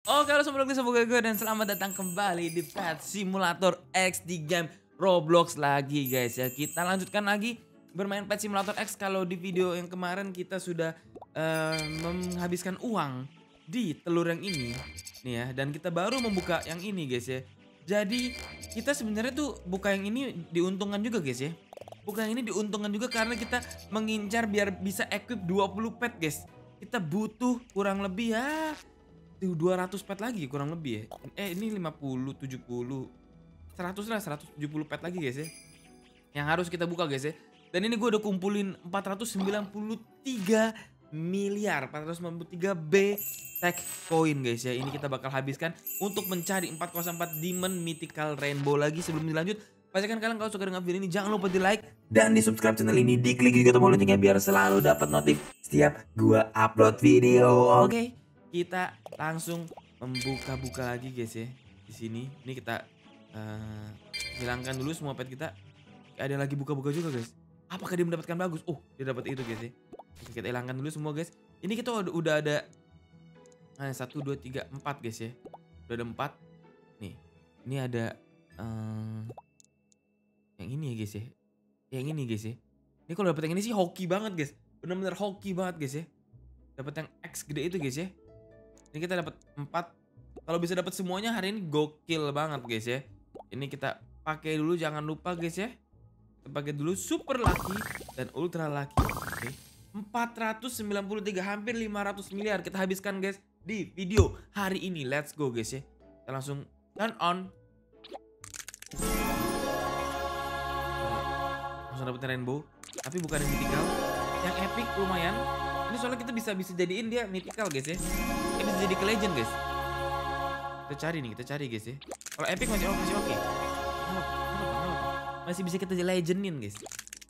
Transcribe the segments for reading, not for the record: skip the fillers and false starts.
Oke, halo semuanya, semoga gue dan selamat datang kembali di Pet Simulator X di game Roblox lagi guys ya. Kita lanjutkan lagi bermain Pet Simulator X. Kalau di video yang kemarin kita sudah menghabiskan uang di telur yang ini nih ya, dan kita baru membuka yang ini guys ya. Jadi kita sebenarnya tuh buka yang ini diuntungkan juga guys ya. Buka yang ini diuntungkan juga karena kita mengincar biar bisa equip 20 pet guys. Kita butuh kurang lebih ya 200 pet lagi kurang lebih ya. Ini 50, 70, 100 lah, 170 pet lagi guys ya. Yang harus kita buka guys ya. Dan ini gue udah kumpulin 493 miliar, 493 B tech coin guys ya. Ini kita bakal habiskan untuk mencari 404 Demon Mythical Rainbow lagi. Sebelum dilanjut, pastikan kalian kalau suka dengan video ini jangan lupa di like dan di subscribe channel ini, diklik juga tombol loncengnya biar selalu dapat notif setiap gua upload video. Oke. Kita langsung membuka-buka lagi guys ya. Di sini ini kita hilangkan dulu semua pet kita. Ada lagi buka-buka juga guys. Apakah dia mendapatkan bagus? Oh, dia dapat itu guys ya. Oke, kita hilangkan dulu semua guys. Ini kita udah ada 1 2 3 4 guys ya. Udah ada 4. Nih. Ini ada yang ini ya guys ya. Yang ini guys ya. Ini kalau dapat yang ini sih hoki banget guys. Bener-bener hoki banget guys ya. Dapat yang X gede itu guys ya. Ini kita dapat 4. Kalau bisa dapat semuanya hari ini gokil banget guys ya. Ini kita pakai dulu, jangan lupa guys ya. Kita pakai dulu super lucky dan ultra lucky. Oke. 493, hampir 500 miliar kita habiskan guys di video hari ini. Let's go guys ya. Kita langsung turn on. Langsung dapetin rainbow, tapi bukan yang mythical. Yang epic lumayan. Ini soalnya kita bisa jadiin dia mythical guys ya. Dia bisa jadi ke legend guys. Kita cari guys ya. Kalau epic masih oke. Masih bisa kita legendin guys.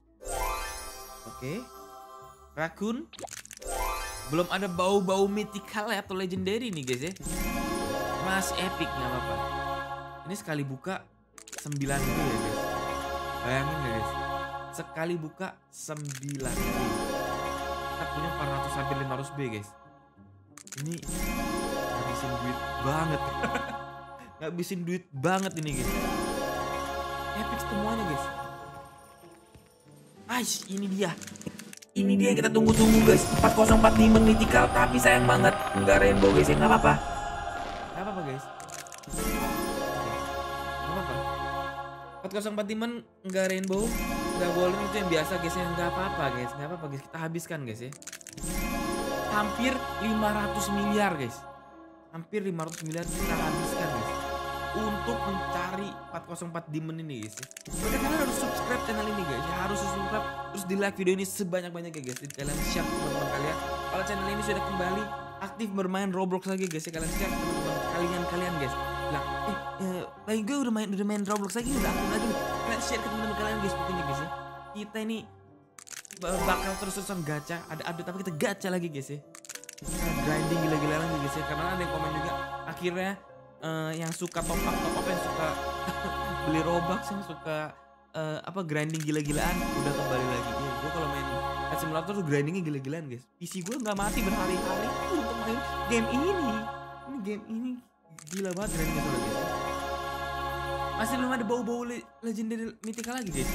Oke. Raccoon. Belum ada bau-bau mythical atau legendary nih guys ya. Masih epic, nggak apa-apa. Ini sekali buka 9 B ya guys. Bayangin gak guys. Sekali buka 9 B. Kita punya 400 hampir 500 B guys. Ini ngabisin duit banget. Ngabisin duit banget ini guys. Epic semuanya guys. Aish, ini dia. Ini dia yang kita tunggu-tunggu guys. 404 Demon Mythical, tapi sayang banget enggak rainbow guys ya. Nggak apa-apa. Nggak apa-apa guys. Nggak apa-apa. 404 Demon enggak rainbow, enggak golden itu yang biasa guys ya. Nggak apa-apa guys. Nggak apa-apa guys. Kita habiskan guys ya. Hampir 500 miliar guys. Hampir 500 miliar kita habiskan guys untuk mencari 404 Demon ini guys ya. Berarti kalian harus subscribe channel ini guys ya. Harus subscribe, terus di like video ini sebanyak-banyaknya guys. Jadi kalian share ke teman-teman kalian. Kalau channel ini sudah kembali aktif bermain Roblox lagi guys ya. Kalian share ke teman-teman kalian guys. Bilang, baik gue udah main Roblox lagi, udah aktif lagi. Kalian share ke teman-teman kalian guys pokoknya guys ya. Kita ini bakal terus-terusan gacha, ada update tapi kita gacha lagi guys ya. Kita grinding gila-gilaan lagi guys ya, karena ada yang komen juga akhirnya yang suka top up yang suka beli Robux, yang suka grinding gila-gilaan udah kembali lagi. Ya, gue kalau main Pet Simulator tuh grindingnya gila-gilaan guys. PC gue nggak mati berhari-hari untuk main game ini. Ini game ini gila banget grindingnya soalnya guys. Masih belum ada bau-bau legendary mythical lagi guys.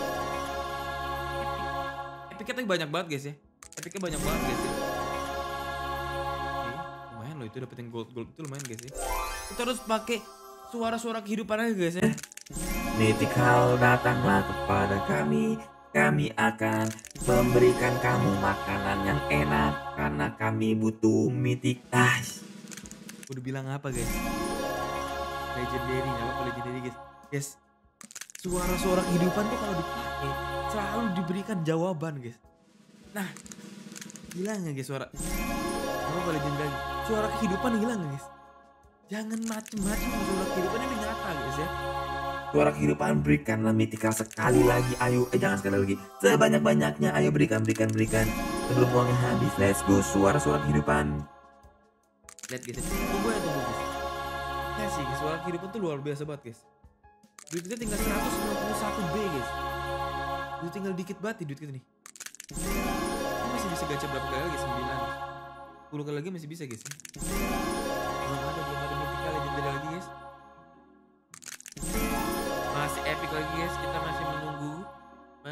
Epicnya banyak banget guys ya. Epicnya banyak banget guys ya. Oke, lumayan loh itu dapetin gold itu lumayan guys ya. Kita harus pakai suara-suara kehidupan aja guys ya. Mythical datanglah kepada kami. Kami akan memberikan kamu makanan yang enak karena kami butuh mythical. Udah bilang apa guys? Legendary, nggak apa legendary guys. Guys, suara-suara kehidupan tuh kalau dipakai selalu diberikan jawaban guys. Nah, hilang gak guys suara apa legendary? Suara kehidupan hilang gak guys? Jangan macem-macem, suara kehidupan ini nyata guys ya. Suara kehidupan berikanlah mythical sekali lagi, ayo. Jangan sekali lagi, sebanyak-banyaknya, ayo berikan. Sebelum uangnya habis, let's go. Suara-suara kehidupan. Lihat guys, tunggu guys. Ya sih, suara kehidupan tuh luar biasa banget guys. Duit kita tinggal 191 B guys. Duit tinggal dikit banget duit kita nih. Ini masih bisa gacha berapa kali lagi? 9 10 kali lagi masih bisa guys. Belum ada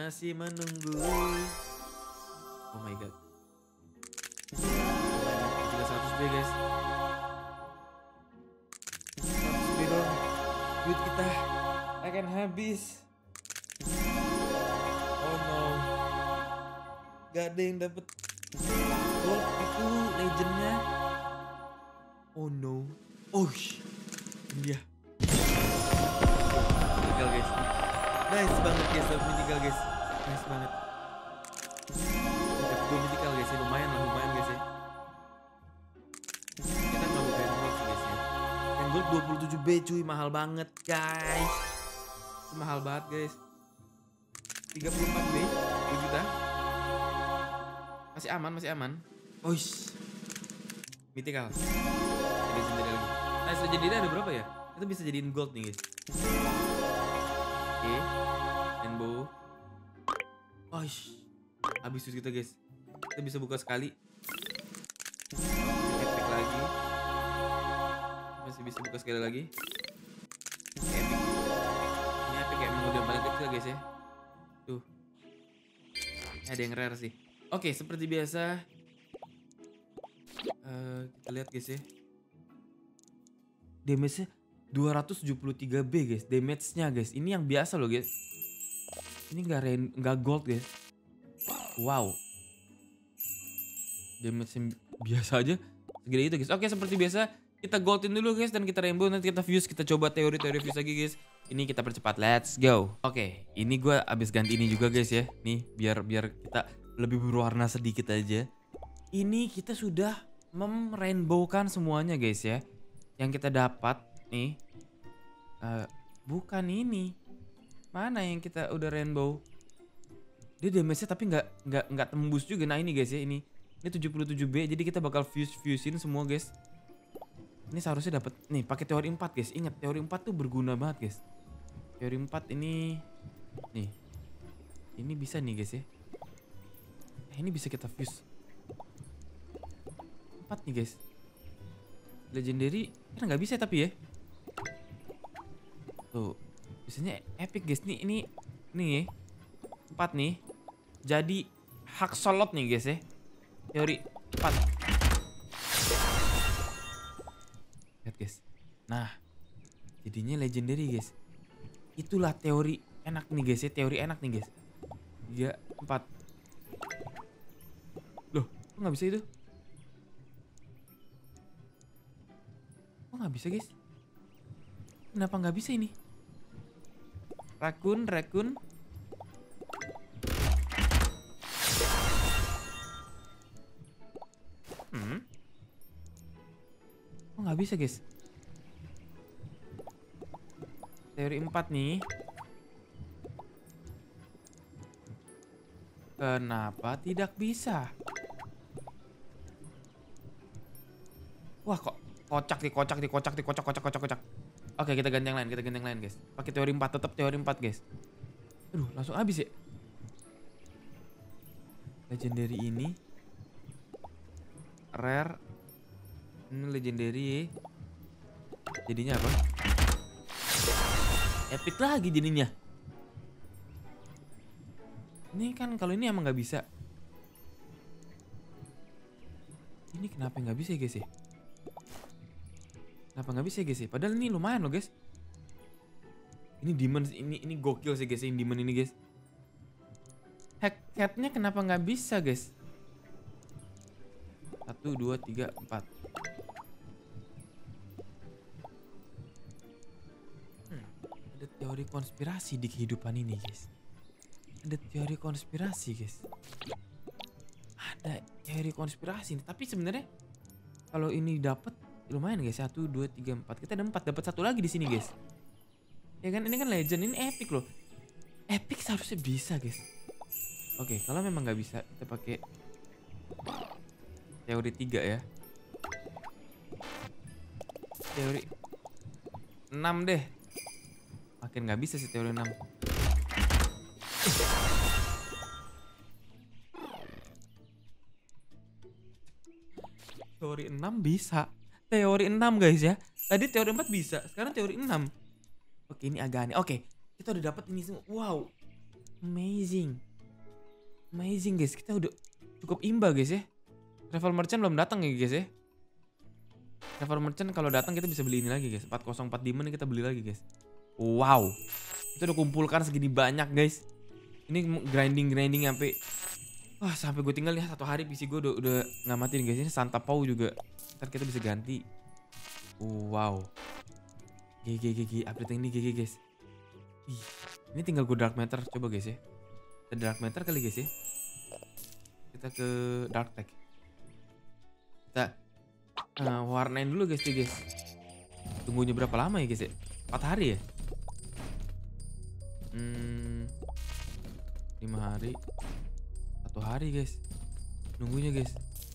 masih menunggu. Oh my god. Kita 100B guys. 100B dong. Duit kita akan habis. Oh no. Gak ada yang dapet gold itu legendnya. Oh no. Oh dia meninggal guys. Nice banget guys, meninggal guys. Nice banget. Dapat 2 mythical guys ya, lumayan guys ya. Kita nggak bukain gold sih guys ya. Yang gold 27B cuy, mahal banget guys. Mahal banget guys. 34B duit kita. Masih aman. Oish. Mythical. Legendary lagi. Nice, legendary ada berapa ya? Itu bisa jadiin gold nih guys. Oke. Rainbow. Oish. Habis duit kita guys. Kita bisa buka sekali. Epic lagi. Masih bisa buka sekali lagi. Epic. Ini epic ya, emang udah paling kecil guys ya. Tuh. Ada yang rare sih. Oke, seperti biasa. Kita lihat guys ya. Damage-nya 273B guys. Damage-nya guys. Ini yang biasa loh guys. Ini nggak gold guys. Wow. Damage biasa aja segede itu guys. Oke, seperti biasa kita goldin dulu guys dan kita rainbow, nanti kita fuse, kita coba teori fuse lagi guys. Ini kita percepat, let's go. Oke, ini gue abis ganti ini juga guys ya. Nih biar kita lebih berwarna sedikit aja. Ini kita sudah merainbowkan semuanya guys ya. Yang kita dapat nih bukan ini. Mana yang kita udah rainbow? Dia damage-nya tapi nggak tembus juga. Nah ini guys ya, ini 77B, jadi kita bakal fusein semua guys. Ini seharusnya dapat nih pakai teori 4 guys. Ingat teori 4 tuh berguna banget guys. Teori 4 ini nih. Ini bisa nih guys ya. Ini bisa kita fuse 4 nih guys. Legendary kan nggak bisa tapi ya. Tuh, biasanya epic guys. Nih 4 nih. Jadi hak solot nih guys ya. Teori 4. Lihat guys. Nah, jadinya legendary guys. Itulah teori enak nih guys ya. Teori enak nih guys. 3, 4. Loh, kok nggak bisa itu? Kok nggak bisa guys? Kenapa nggak bisa ini? Rakun. Kok nggak bisa guys? Teori 4 nih. Kenapa tidak bisa? Wah kok kocak. Oke, kita ganti yang lain, guys. Pakai teori 4, tetap teori 4 guys. Aduh, langsung habis ya. Legendary ini rare. Ini legendary. Jadinya apa? Epic lagi jadinya. Ini kan kalau ini emang nggak bisa. Ini kenapa nggak bisa ya guys ya? Kenapa nggak bisa ya guys ya? Padahal ini lumayan loh guys. Ini demon, ini gokil sih guys. Ini demon ini guys. Headnya kenapa nggak bisa guys? 1, 2, 3, 4. Ada teori konspirasi di kehidupan ini guys. Ada teori konspirasi guys. Ada teori konspirasi. Tapi sebenarnya kalau ini dapat lumayan guys. 1, 2, 3, 4. Kita ada 4, dapat 1 lagi di sini guys. Ya kan, ini kan legend, ini epic loh. Epic seharusnya bisa guys. Oke, kalau memang nggak bisa kita pakai teori 3 ya. Teori 6 deh. Makin nggak bisa sih teori 6. Teori 6 bisa. Teori 6 guys ya. Tadi teori 4 bisa, sekarang teori 6. Oke, ini agak aneh. Oke, kita udah dapat ini semua. Wow. Amazing. Amazing guys, kita udah cukup imba guys ya. Travel merchant belum datang ya guys ya. Travel merchant kalau datang kita bisa beli ini lagi guys. 404 diamond kita beli lagi guys. Wow. Kita udah kumpulkan segini banyak guys. Ini grinding sampai sampai gue tinggal ya 1 hari PC gue udah ngamatin guys. Ini Santa Pau juga. Ntar kita bisa ganti. Wow. GG update ini GG guys. Ih, ini tinggal gue dark matter coba guys ya. Kita dark matter kali guys ya. Kita ke dark tech. Kita warnain dulu guys guys. Tunggunya berapa lama ya guys ya? 4 hari ya? 5 hari. 1 hari guys. Nunggunya guys.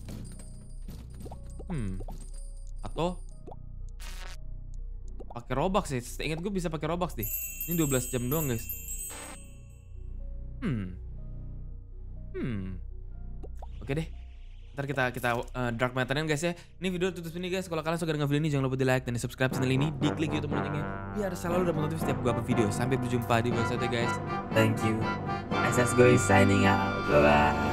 Atau pakai Robux ya. Seingat gue bisa pakai Robux deh. Ini 12 jam doang guys. Oke deh. Ntar kita dark matterin guys ya. Ini video tutup ini guys. Kalau kalian suka dengan video ini jangan lupa di like dan di subscribe channel ini. Di klik YouTube loncengnya biar selalu dapat notifikasi setiap gue upload video. Sampai berjumpa di video selanjutnya guys. Thank you. SS Goy signing out. Bye bye.